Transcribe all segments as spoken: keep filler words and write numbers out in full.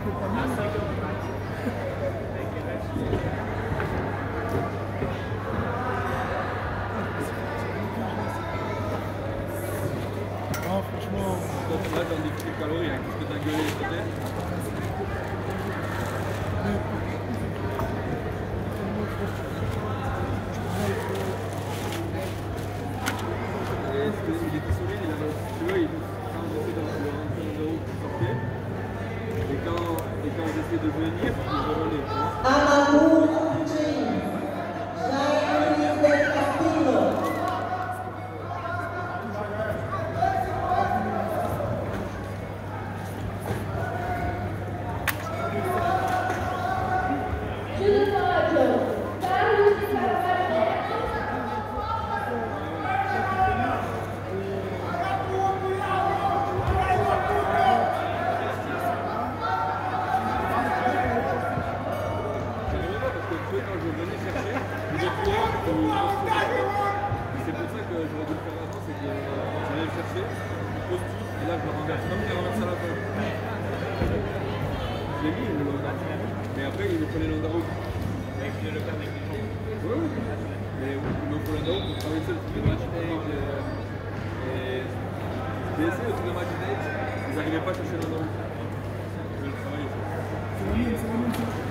Non, franchement, quand tu vas dans des petites calories, hein, qu'est-ce que t'as gueulé peut-être? Est-ce qu'il était solide? Il avait, tu vois, il quand on essaie de le rentrer en haut, il sortait. Et quand, et quand on essaie de venir, il revenait. Amadou Coutinho, Jair del Castillo. C'est pour ça que j'aurais dû le faire avant, c'est que j'allais le chercher, je pose tout, et là je le renverse comme je renverse à la fin. Je l'ai mis le Londa, mais après il me prenait le Londa haut. Avec le père avec les gens. Oui, oui. Mais il me faut le Londa haut pour travailler seul tous les matchs avec. Et j'ai essayé de tous les matchs avec, ils n'arrivaient pas à chercher le Londa haut. Je vais le travailler. c'est la même, c'est la même chose.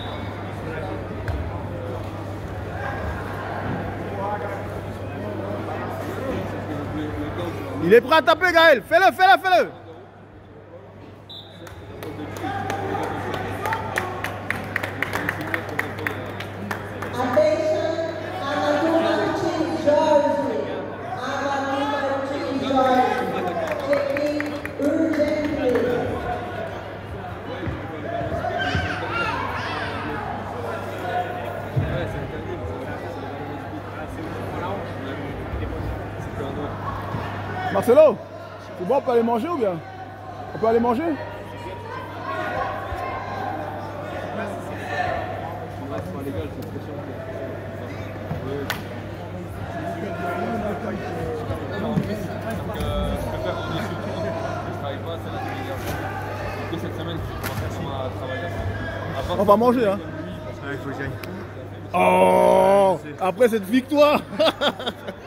Il est prêt à taper, Gaël. Fais-le, fais-le, fais-le. Marcelo, c'est bon, on peut aller manger ou bien? On peut aller manger? On va manger, hein? Ouais, il faut que j'aille. Oh! Après cette victoire!